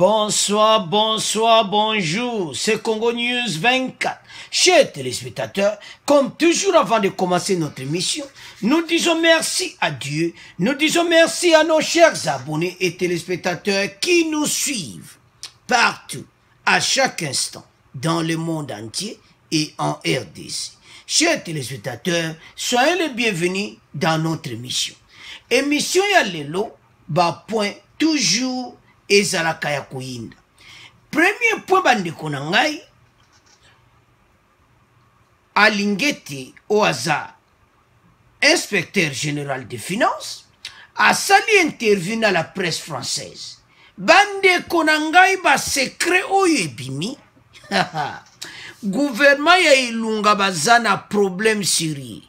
Bonsoir, bonsoir, bonjour, c'est Congo News 24. Chers téléspectateurs, comme toujours avant de commencer notre émission, nous disons merci à Dieu, nous disons merci à nos chers abonnés et téléspectateurs qui nous suivent partout, à chaque instant, dans le monde entier et en RDC. Chers téléspectateurs, soyez les bienvenus dans notre émission. Émission ya lelo, ba point toujours ezalaka ya koyinda. Premier point bandeko na ngai, Alingete Oaza, inspecteur général des finances, a sali interview na la presse française. Bandeko na ngai ba secret oyo ebimi. Gouvernement ya ilunga bazana problème sérieux.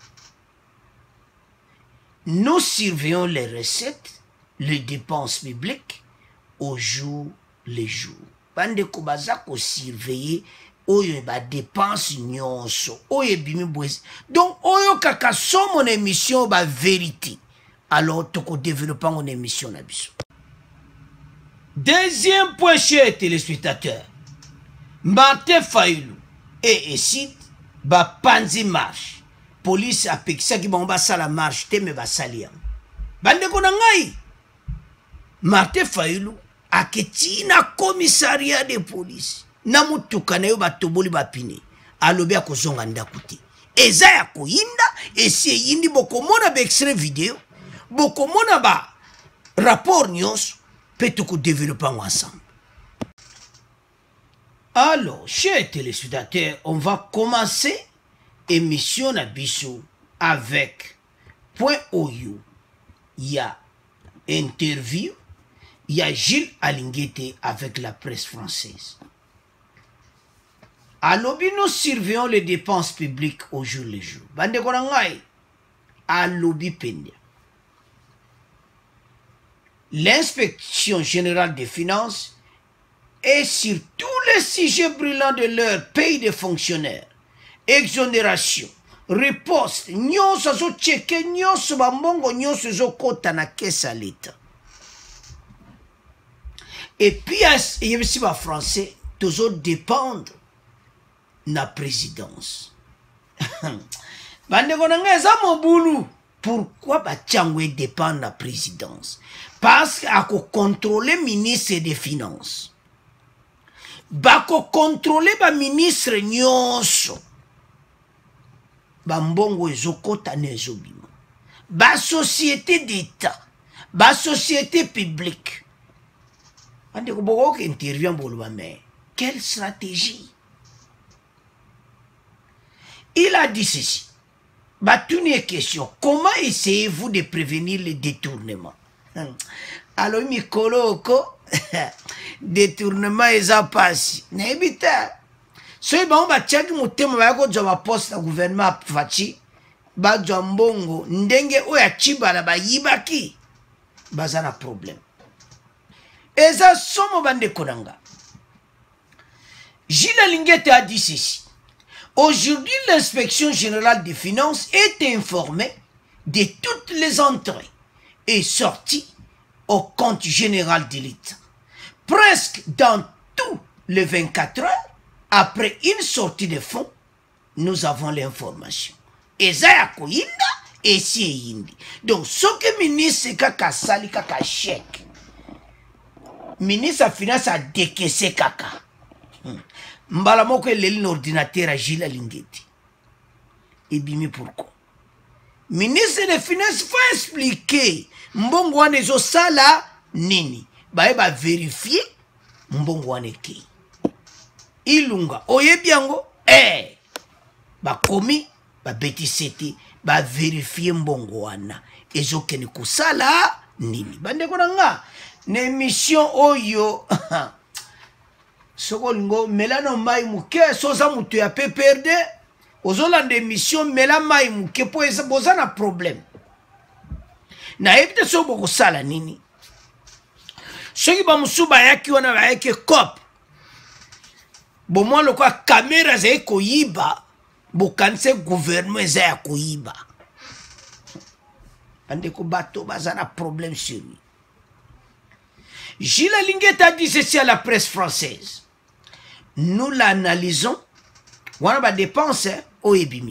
Nous surveillons les recettes, les dépenses publiques au jour le jour. Bandeko bazako surveiller oyo ba dépense nyonso oyo bimi bwezi. Donc oyo kaka so mon émission ba vérité. Alors toko développer mon émission na biso. Deuxième point, chers téléspectateurs. Martin Fayulu et Essid ba panzi marche. Police a pekisa ki ba sala marche te me ba salia. Bandeko na ngai. Martin Fayulu a ketina commissariat de police. Na mutuka na yo ba toboli ba pine. Alobi a kozonga ndaku te. Eza ya koyinda esi yindi bokomona ba extrait vidéo. Bokomona ba rapport nyonso pe toko développer ensemble. Alors, chers téléspectateurs, on va commencer émission Nabiso avec point Oyo. Il y a interview, il y a Gilles Alingete avec la presse française. À l'obi, nous surveillons les dépenses publiques au jour le jour. Bande konangai, à l'obi pendia. L'inspection générale des finances et sur tous les sujets brûlants de leur pays de fonctionnaires, exonération, riposte, nyonso zo cheke, nyonso bambongo, nyonso zo kota na kesa l'État. Et puis, il y a aussi français, toujours dépendre na présidence. Bandeko na nga za mobulu. Pourquoi Bachangwe dépend de la présidence? Parce qu'il faut contrôler le ministre des Finances. Bako contrôler le ministre nyonso. Bambongo ezokota nezobima. Ba société d'État. Ba société publique. Ande ko boko ki intervient boluba mais quelle stratégie? Il a dit ceci. Une question. Comment essayez-vous de prévenir les détournements? Alors, Mikoloko, détournement est à passer. N'ébita. Si bon, bah, tchèque, mon thème, va go job à poste au gouvernement Fachi, ba jambongo, ndenge oya chiba la ba yibaki, bazana problème. Et ça, somme bande konanga. Gilles Alingete a dit ceci. Aujourd'hui, l'inspection générale des finances est informée de toutes les entrées et sorties au compte général de l'État. Presque dans tous les 24 heures, après une sortie de fonds, nous avons l'information. Et ça y a koyinda et si yindi. Donc, ce que le ministre kaka sali kaka chèque, ministre de finance a décaissé kaka. Mbala moko eleli ordinateur à Gilles Alingete. Et bimi pourquoi? Ministre des Finances faut expliquer. Mbongo wane zo sala nini. Ba vérifier mbongo wane ke. Ilunga oyebiango ba komi ba betisete ba vérifier mbongo wana. Ezo kene kusala nini. Bande konanga na émission oyo Soko lingo melano mai muke soza mutu ya pe perde ozola d'émission mela mai muke po eza bozana problème na ebite so boko sala nini soki ba musuba yaki wana ba yake cop bo mo lo kwa caméra za eko yiba bo kanse gouvernement za ya koyiba ande ko bato bazana problème sur lui. Gilles Alinguet a dit ceci à la presse française. Nous l'analysons. On va dépenser au Ebimi.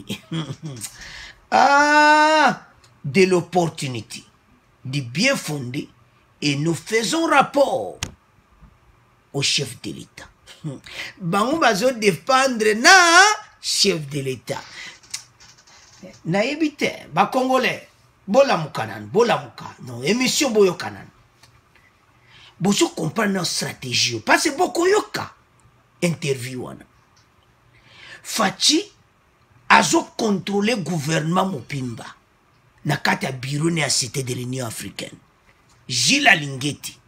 De l'opportunité, du bien fondé, et nous faisons rapport au chef de l'État. Bango bazo défendre na chef de l'État. Na ebite, ba Congolais, bola mukanan, bola muka. Non, émission boyo kanan. Bozo comprendre notre stratégie. Parce que boko yoka interview wana. Fachi azo contrôler gouvernement Mopimba. Na kati ya bureau ne ya cité de l'Union africaine. Gilles Alinguet.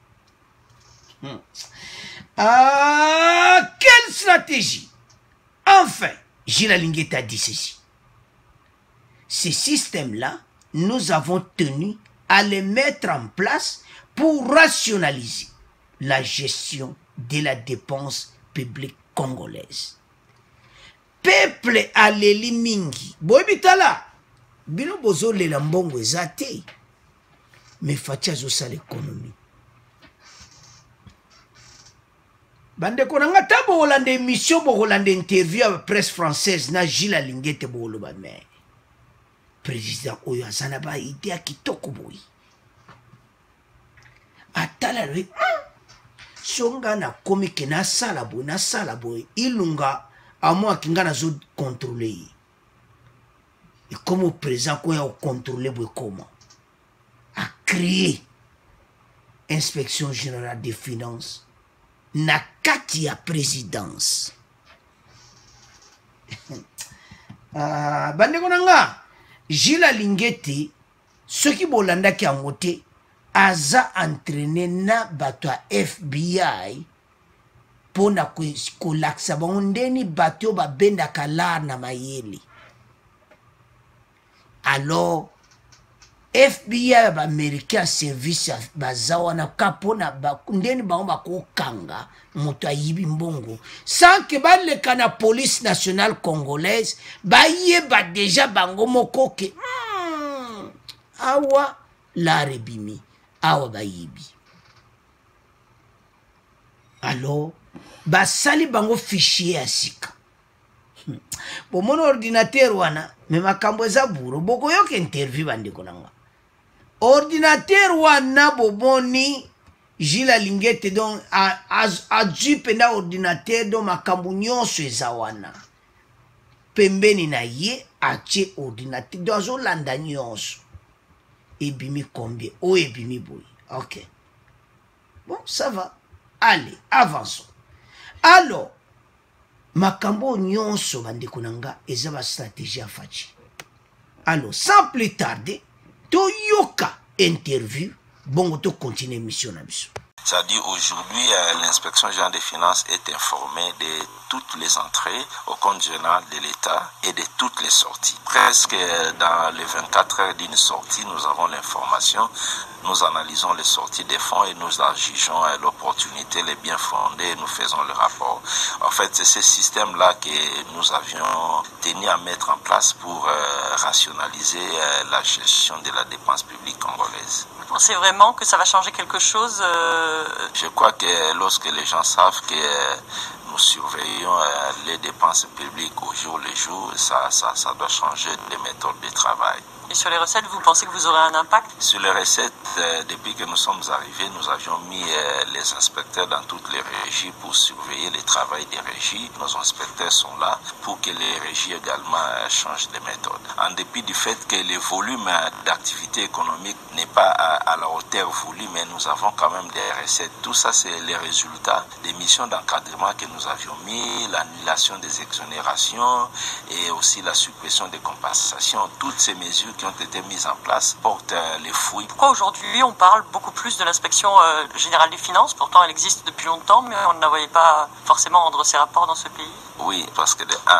Quelle stratégie! Enfin, Gilles Alinguet a dit ceci. Ce système-là, nous avons tenu à le mettre en place pour rationaliser la gestion de la dépense publique congolaise. Peuple aleli mingi. Boibitala. Bino bozo le lambongo ezate. Mais fatia zo sa l'économie. Bande konanga tabo holande émission bo holande interview à la presse française na Gilles Alinguet bo loba mais président oyo azana ba idée kitoko boy. Atala le songa na komike na sala boy ilunga à moi kinga na zo contrôler. Et comme président ko ya contrôler boy comment a créé inspection générale des finances na kati ya présidence. Bande konanga Gilles Alinguet ce qui bolanda ki angote aza entraîné na bato ya FBI pona ko laksa bondeni bato ba benda kala na mayele. Alors FBI américain service bazawana kapona ndeni ba ko kanga moto ayibi mbongo sans que ba le kana police nationale congolaise ba yeba déjà bango moko ke awa la rebimi awa ba yibi. Alors ba sali bango fichier asika. Bon mon ordinateur wana me makambo eza buro boko yoke interview bande konanga. Ordinateur wana boboni Gilles Alinguet donc a dû pena ordinateur donc makambo nyonso eza wana. Pembeni na ye atie ordinateur donc zo landa nyonso. Ebimi combien? Oh ebimi boy. OK. Bon, ça va. Allez, avançons. Alors makambo nyonso bande konanga eza ba stratégie afachi. Alors sans plus tarder Toyoka interview, bon, to continue mission na biso. C'est-à-dire aujourd'hui, l'inspection générale des finances est informée de toutes les entrées au compte général de l'État et de toutes les sorties. Presque dans les 24 heures d'une sortie, nous avons l'information, nous analysons les sorties des fonds et nous en jugeons l'opportunité, les biens fondés et nous faisons le rapport. En fait, c'est ce système-là que nous avions tenu à mettre en place pour rationaliser la gestion de la dépense publique congolaise. Vous pensez vraiment que ça va changer quelque chose Je crois que lorsque les gens savent que nous surveillons les dépenses publiques au jour le jour, ça doit changer les méthodes de travail. Et sur les recettes, vous pensez que vous aurez un impact? Sur les recettes, depuis que nous sommes arrivés, nous avions mis les inspecteurs dans toutes les régies pour surveiller le travail des régies. Nos inspecteurs sont là pour que les régies également changent de méthode. En dépit du fait que le volume d'activité économique n'est pas à la hauteur voulue, mais nous avons quand même des recettes. Tout ça, c'est les résultats des missions d'encadrement que nous avions mis, l'annulation des exonérations et aussi la suppression des compensations. Toutes ces mesures qui ont été mises en place portent les fruits. Pourquoi aujourd'hui on parle beaucoup plus de l'inspection générale des finances? Pourtant elle existe depuis longtemps, mais on ne la voyait pas forcément rendre ses rapports dans ce pays. Oui, parce que de un,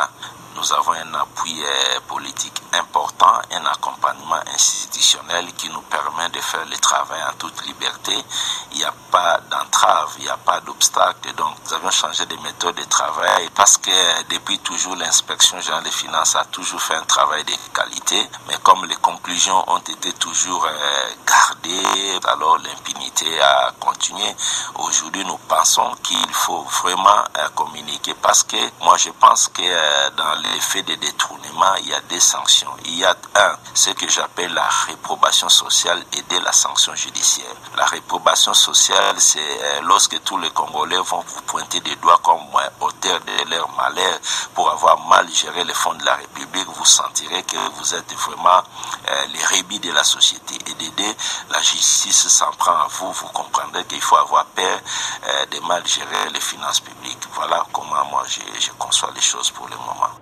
nous avons un appui politique important, un accompagnement institutionnel qui nous permet de faire le travail en toute liberté. Il n'y a pas d'entrave, il n'y a pas d'obstacle. Donc, nous avons changé de méthode de travail parce que depuis toujours, l'inspection générale des finances a toujours fait un travail de qualité. Mais comme les conclusions ont été toujours gardées, alors l'impunité a continué. Aujourd'hui, nous pensons qu'il faut vraiment communiquer parce que moi, je pense que dans l'effet de détournement, il y a des sanctions. Il y a ce que j'appelle la réprobation sociale et de la sanction judiciaire. La réprobation sociale, c'est lorsque tous les Congolais vont vous pointer des doigts comme auteur de leur malheur pour avoir mal géré les fonds de la République, vous sentirez que vous êtes vraiment les rébis de la société. Et d'aider, la justice s'en prend à vous, vous comprendrez qu'il faut avoir peur de mal gérer les finances publiques. Voilà comment moi je conçois les choses pour le moment.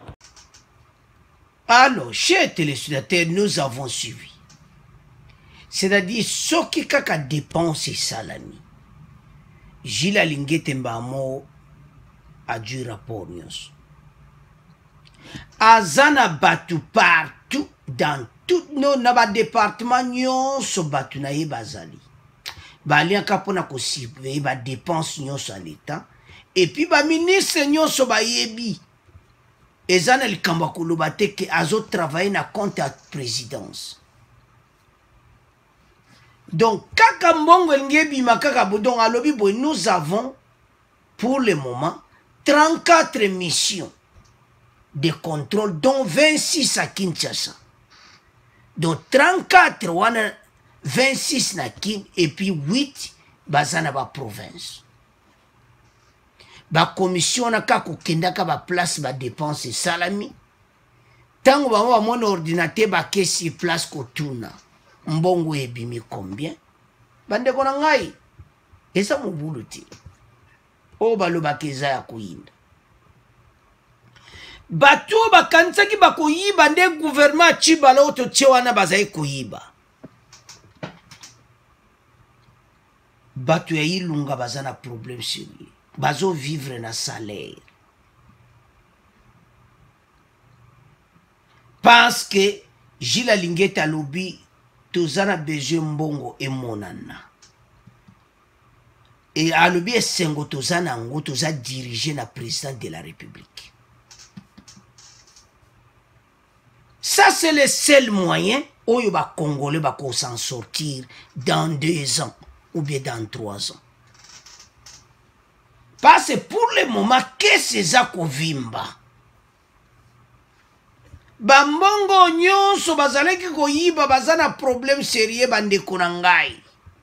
Alors, chers téléspectateurs, nous avons suivi. C'est-à-dire, ce qui a dépensé salami. Gila Lingete Mbamo a du rapport. Azana batu partout, dans tout nos départements, so batu na bazali. Bali en kapona ko sibe, ba dépense nyonso à l'État. Et puis, ba ministre nyonso ba yebi. Ezana li kamba kolobate ke azo travailler na compte à présidence. Donc, kaka mbongo ngebi makaka bodon alobi boy, nous avons pour le moment 34 missions de contrôle, dont 26 à Kinshasa. Donc 34 wana 26 na Kin et puis 8 bazana ba province. Ba commission na kako kendaka ba place ba dépense salami. Tango ba mon ordinateur ba kesi place kotuna. Mbongo ebimi combien? Bande kona ngai. Esa mubuluti. O baloba keza ya kuinda. Batu bakansaki bakoyiba nde gouvernement chibala oto chewana bazai koyiba. Batu ya ilunga bazana problème sérieux. Bazo vivre na salaire. Parce que Gila Lingeta lobi tozana besoin mbongo e monana. Et alobi esengo tozana ngo toza diriger na président de la République. Ça, c'est le seul moyen où les Congolais vont s'en sortir dans 2 ans ou bien dans 3 ans. Parce que pour le moment, qu'est-ce que ça qu'on vimba? Bambongo nyonso bazaleki koyiba bazana problème sérieux bandeko na ngai.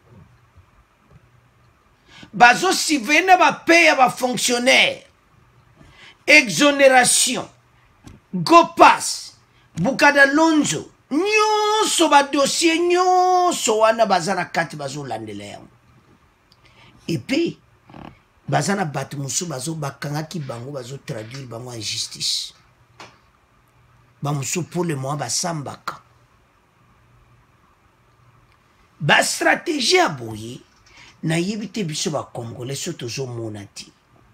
Bazo sivena ba paye ba fonctionnaire. Exonération. Go pass. Bukada Lonzo, nyonso ba dossier nyonso wana bazana kati bazo landela. Et puis bazana batu musu bazo bakanga ki bango bazo traduire bango en justice. Ba musu pour le moment ba sambaka. Ba stratégie aboye na yebite biso ba Congolais soto zo monati.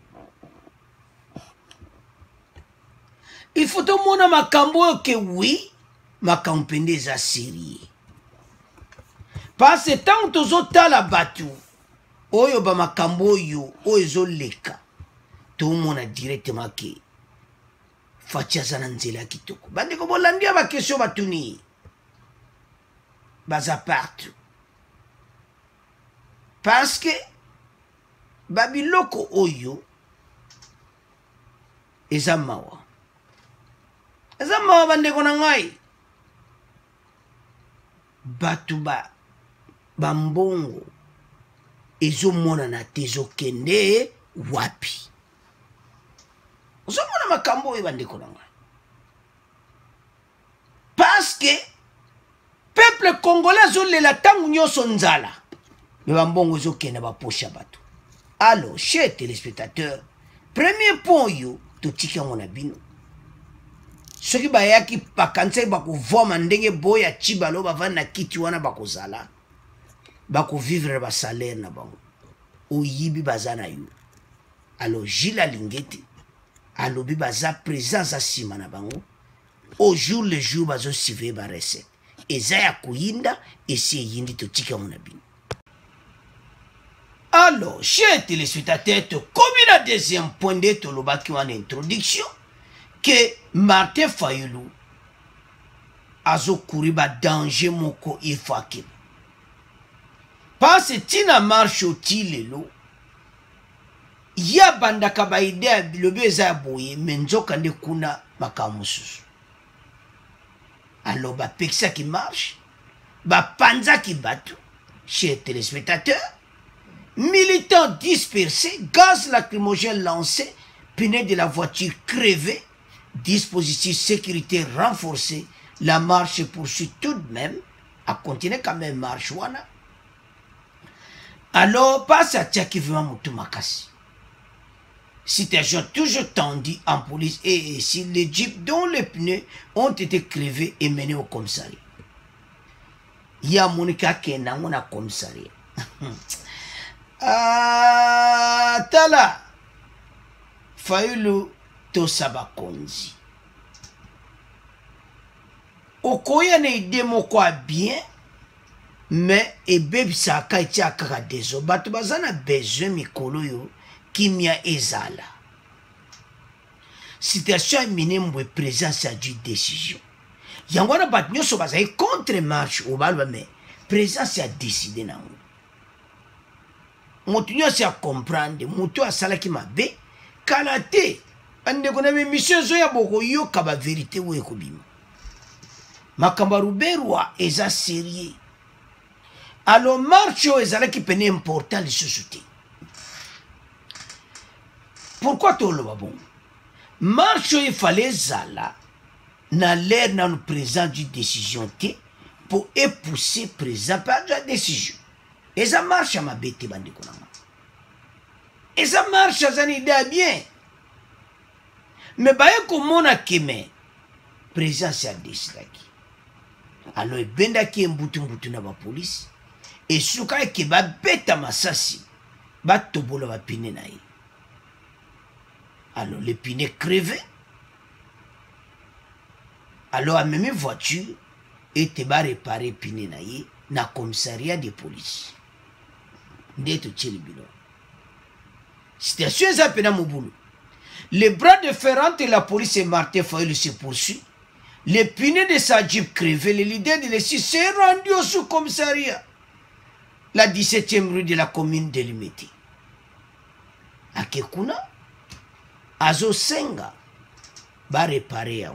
Il faut au monde makambo que oui, makambo pendez à Syrie. Parce que tant que tu la batu, oyo ba makambo yo, oyo leka, tout le monde a directement que fatia zananzela kitoko. Bande ko bolandia ba question batuni. Baza partout. Parce que babiloko oyo ezamawa. Ezamawa bande kona ngai. Batu bambongo ezo mona na tezo kende wapi. Ozo mona makambo e bande kona ngai. Parce que peuple congolais zo le la tangu nyoso nzala. Mais bambongo ezo kende ba posha batu. Alors, chers téléspectateurs, premier point yo totika mona bino. Soki bayaki bakanse bako voma ndenge boya chibalo bavana kiti wana bako zala. Bako vivre ba salaire na bango. Oyibi bazana yo. Alors Gila Lingete alobi baza présence à nsima na bango au jour le jour bazosiveye barecette eza ya koyinda esi eyindi totika ngo na bino. Alors, chers téléspectateurs, comme la deuxième point de tolobaki en introduction, que Martin Fayulu azo kuriba danger moko ifake. Parce que tina marche au tilelo, ya bandaka ba idea lobeza boye menzoka nde kuna makamususu. Alors ba peksa qui marche, ba panza qui batu, chers téléspectateurs, militants dispersés, gaz lacrymogène lancé, pneus de la voiture crevés, dispositif sécurité renforcé, la marche poursuit tout de même, à continuer quand même marche wana. Alors, passe à Tchakiviwa Moutumakasi. Situation toujours tendue en police et ici, les jeeps dont les pneus ont été crevés et menés au commissariat. Il y a Monica Kenan au commissariat. Tala Fayulu Tosaba Konzi Okoya ne idemo kwa bien mais ebebisa akaiti akaka deso bato bazana besoin mikolo yo kimia ezala situation emine mbwe présence a du décision yango wana bato nyonso bazali contre marche obalwa mais présence a décidé nango moto nyonso ya comprendre moto asalaki mabe kala te bandeko na bemission ezo ya bokoyoka baverité oyo ekobima makambo ya ruberwa eza sérieux. Alors marche oyo ezalaki pene important lisusu te. Pourquoi toloba bon? Marche oyo efale ezala na l'air nanu présent du décision te pour épousser présent par la décision. Eza marche mabe te bandeko na nga. Eza marche azani idea bien. Mais baye komona keme présence ya desilaki. Alors ebendaki mbutu na ba police et suka ke ba beta masasi ba tobola ba pine na ye. Alors les pneus crevés. Alors a même voiture et te ba réparer pine na ye na commissariat de police. Ndeto tcheli bilo. Situation eza pena mobulu. Les bras de fer entre la police et Martin Fayulu se poursuit. Les pneus de sa jeep crevés, le leader de l'ESI s'est rendu au sous-commissariat. La 17e rue de la commune de Limeti. Akekuna, Azo Senga, va réparer.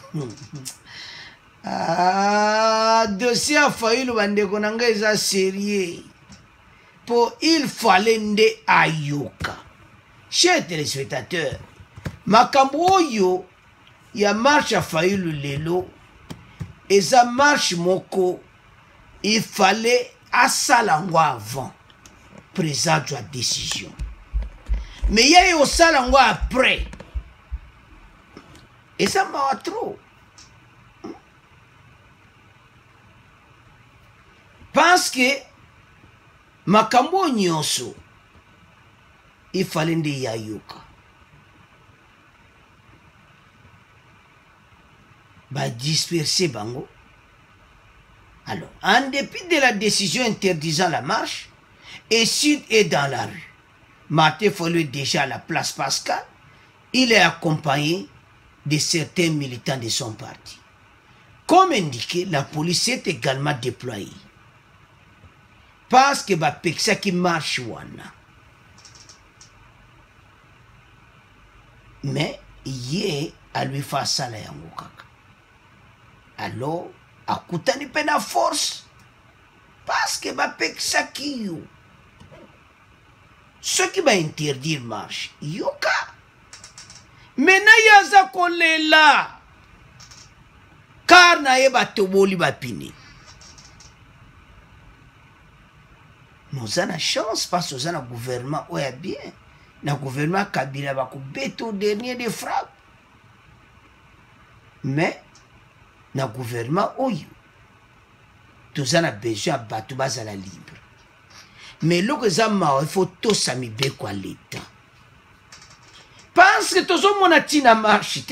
Dossier a Fayulu Bandekonanga est sérieux. Pour il fallait nde ayoka. Chers téléspectateurs, makambo yo ya marche a Fayulu lelo eza marche moko il fallait asalango avant présent de la décision mais il y a eu asalango après et ça m'a trop parce que makambo nyonso il fallait nde yayoka ba disperser bango. Alors, en dépit de la décision interdisant la marche, et Sud est dans la rue. Martin Fayulu est déjà à la place Pascal. Il est accompagné de certains militants de son parti. Comme indiqué, la police est également déployée. Parce que ba peksa qui marche wana. Mais, yé a lui faire ça la yango kaka. Alors, akutani pena force parce que ba peksa ki yo ce qui va interdire marche yoka mena yaza kolela car na ye batoboli bapini nous avons la chance parce que nous avons un gouvernement oya bien na gouvernement Kabila bakubeta au dernier des frappes mais na gouvernement oyo tous en a besoin batu bazala libre mais loko za ma il faut tous sami be kwa l'état Parce que tout le monde a dit na marche.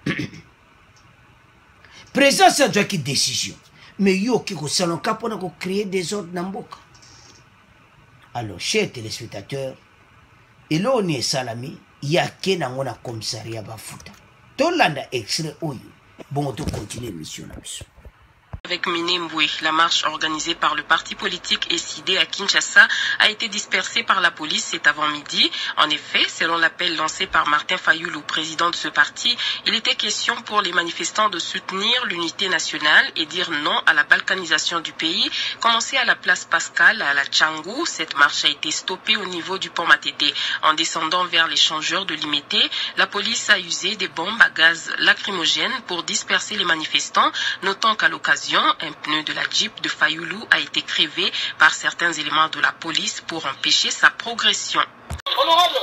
Président, ça doit être une décision. Mais yo qui ko salon kapona ko créer des ordres namboka. Alors, chers téléspectateurs, et là on est salami, il y a qu'un angona commissariat bafuta. Tolanda extrait oyo. Bon, on continue l'émission là. Avec Minembwe, la marche organisée par le parti politique SID à Kinshasa a été dispersée par la police cet avant-midi. En effet, selon l'appel lancé par Martin Fayulu, président de ce parti, il était question pour les manifestants de soutenir l'unité nationale et dire non à la balkanisation du pays. Commencée à la place Pascal, à la Tchangou, cette marche a été stoppée au niveau du pont Matete. En descendant vers l'échangeur de Limité, la police a usé des bombes à gaz lacrymogène pour disperser les manifestants, notant qu'à l'occasion, un pneu de la Jeep de Fayulu a été crevé par certains éléments de la police pour empêcher sa progression. Honorable.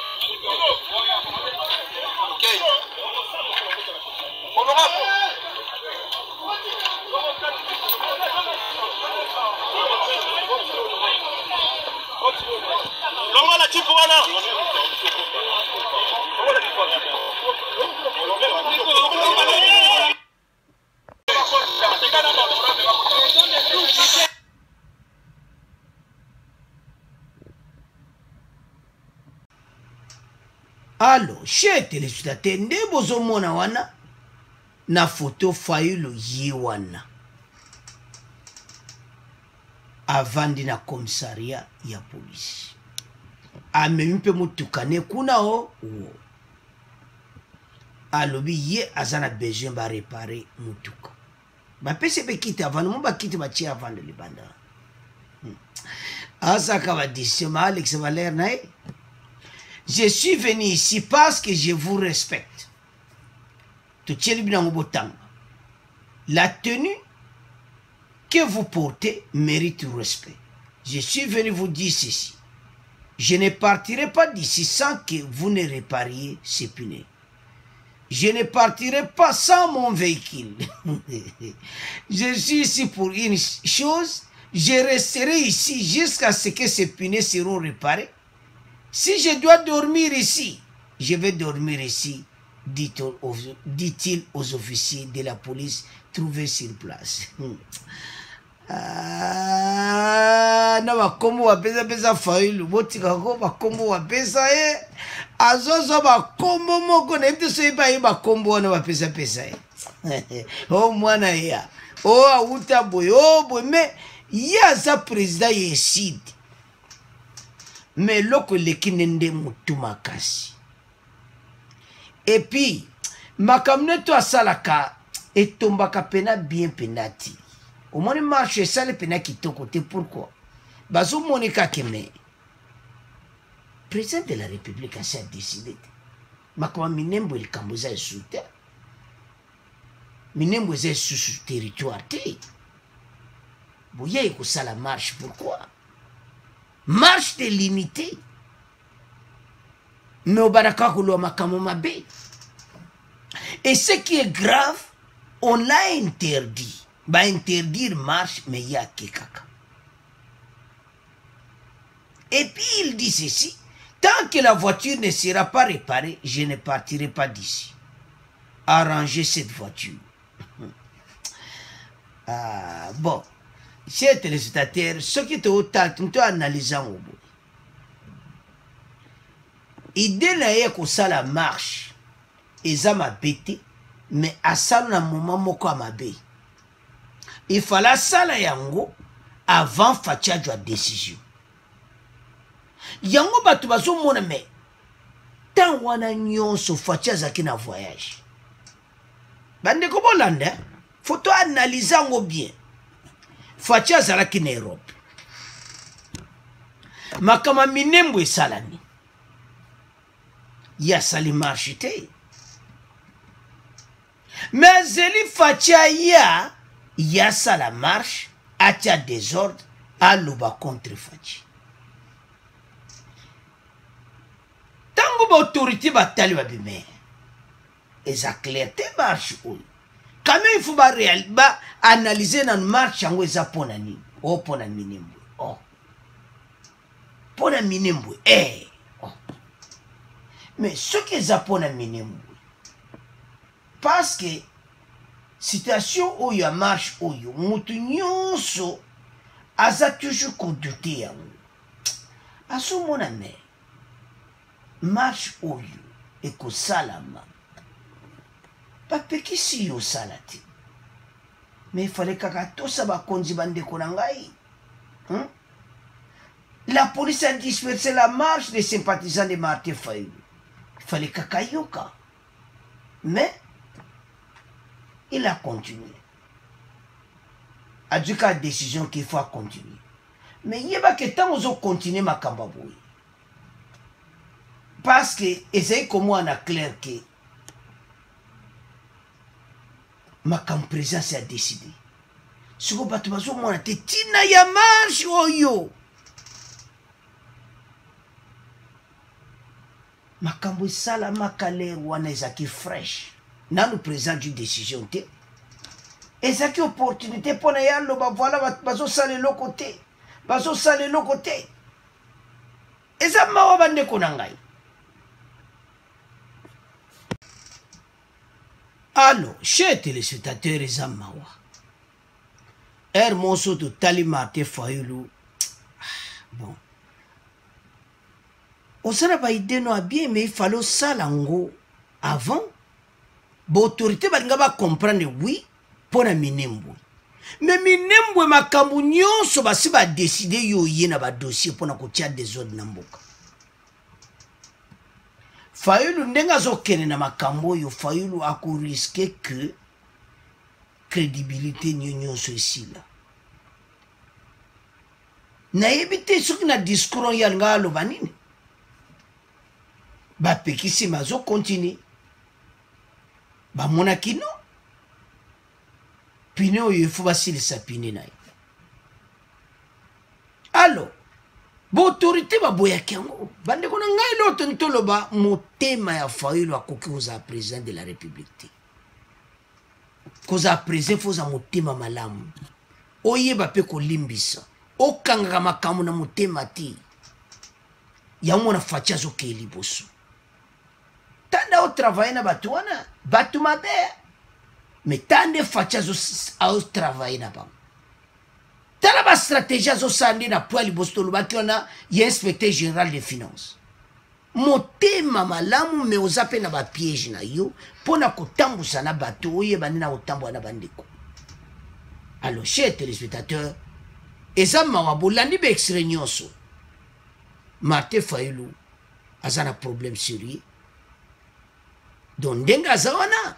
Okay. Honorable. Longo la Jeep wana. Alors, chers téléspectateurs, nde bozomona wana na photo Fayulu ye wana avandi na commissariat ya police. Amemi mpe mutukane kuna o wo. Alobi ye azana besoin ba réparer mutuka. Ba pese be kiti avant mo ba kiti ba chi avant de libanda. Asaka va disi ma Alex Valère nae. Je suis venu ici parce que je vous respecte. La tenue que vous portez mérite respect. Je suis venu vous dire ceci. Je ne partirai pas d'ici sans que vous ne répariez ces pneus. Je ne partirai pas sans mon véhicule. Je suis ici pour une chose. Je resterai ici jusqu'à ce que ces pneus seront réparés. Si je dois dormir ici, je vais dormir ici, dit-il aux officiers de la police trouvés sur place. Na bakombo wapeza pesa Fayulu botika ko bakombo wapesa azozo bakombo moko na ite so iba bakombo wana wapesa pesa oh mwana ya oh auta boy oh boy mais ya za président yesid mais loko lekinende mutu makasi et puis makamne to asalaka etombaka pena bien penati. Au moins, marche ça le pena qui côté. Pourquoi? Bazo Monica Keme, président de la République, a décidé. Mais comment Minembo il Kamboza est sous terre? Minembo est sous territoire. Vous voyez que ça la marche. Pourquoi? Marche de limité. Mais au Baraka Koulo Makamo Mabe. Et ce qui est grave, on l'a interdit. Va interdire marche, mais il y a Kekaka. Et puis il dit ceci, tant que la voiture ne sera pas réparée, je ne partirai pas d'ici. Arrangez cette voiture. Bon, chers téléspectateurs, ce qui est au tal, nous analysons au bout. Idée n'a que ça la marche, et ça m'a bêté, mais à ça, on a un moment moko à ma baie. Il fallait ça la yango avant Fatia de la décision. Yango batu bazo mona me tant wana nyonso Fatia zaki na voyage. Bande ko bolanda faut analyser ngo bien. Fatia zalaki na Europe. Makama Minembo esalani. Ya sali marchite. Mais zeli Fatia y a ça la marche, atia désordre, à l'oba contre Fachi. Tango ba autorité batali ba bime. Et ça clarté marche ou. Quand même il faut ba analyser dans marche yango eza pona ni. Oh pona Minembo. Oh. Pona Minembo. Oh. Mais ce qui est japon à minimum, parce que situation où il y a marche où il y a moutonyoso, aza toujours conduité yango. À ce moment-là, marche où il y a et que salama. Pas peki si yo salati. Mais il fallait que ça va konzibande konangai. La police a dispersé la marche des sympathisants de Martin Fayulu. Il fallait kakayoka. Mais il a continué. A dit qu'à décision qu'il faut continuer. Mais il y a que tant qu'on continue ma cambaboui. Parce que, essayez comme moi on a clair que ma présence a décidé. Si vous battez bazo moi te tina ya marche oyo. Makambo sala makale wana ezaki fresh. Nanu présent d'une décision te. Ezaki opportunité pour na yalo ba voilà bazo sale le côté. Bazo sale le côté. Eza mawa bande konangai. Alors, chers téléspectateurs, eza mawa. Monso to tali Martin Fayulu. Bon. On s'en a idée non bien, mais il fallait ça l'ango avant. Bon, autorité va comprendre oui pour la minembo. Mais minembo ma kamunyon so ba si ba décider yo yena ba dossier pour na kotia des autres namboka. Fayulu ndenga zo kene na makambo yo Fayulu a ko risquer que crédibilité nyonyo so ici là. Na ebité soki na discours ya nga lo banini. Ba pekisi mazo continue. Ba monakino. Pine oyo faut basili sa pine na. Alors, bo autorité ba boyaki yango. Bande kona ngai loto ntoloba motema ya Fayulu akoki oza président de la République. Koza président foza motema malamu. Oyeba pe ko limbisa. Okanga makamu na motema ti. Ya mona facha zo ke liboso. Tanda au travailler na batu wana, batu mabe. Mais tande facha zo au travailler na ba. Tala ba stratégie zo sandi na poa liboso lo baki wana ya inspecteur général des finances. Motema malamu me ozape na ba piège na yo pona kotambusa na batu oye banina otambo na bandeko. Alors chers téléspectateurs, eza mawa bolandi be extrait nyonso. Martin Fayulu azana problème sérieux. Donc ndenga zawana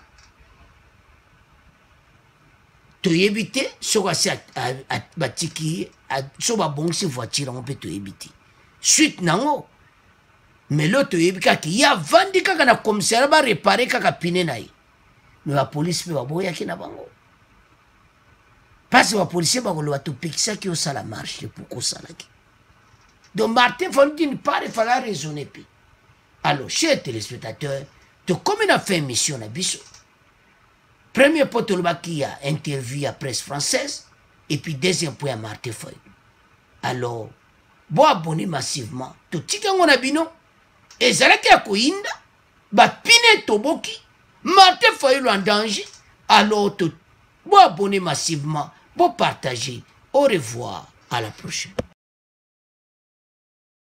to yebite soka si batiki soba bongsi voiture on peut to yebite. Suite nango mais l'autre yebika ki ya vandi kaka na commissariat ba réparer kaka pine naï. Mais la police peut ba boya ki na bango. Parce que les policiers vont tout pixer qui ont la marche pour ça. Donc Martin Fayulu d'une part il fallait raisonner. Alors chers téléspectateurs, comme il a fait une mission à Bissau, premier point qui a interview à presse française et puis deuxième point à Martin Fayulu. Alors bon abonner massivement tout tika ngona bino ezalaki ya koinda ba pine toboki Martin Fayulu en danger. Alors tout bon abonner massivement, bon partager. Au revoir, à la prochaine.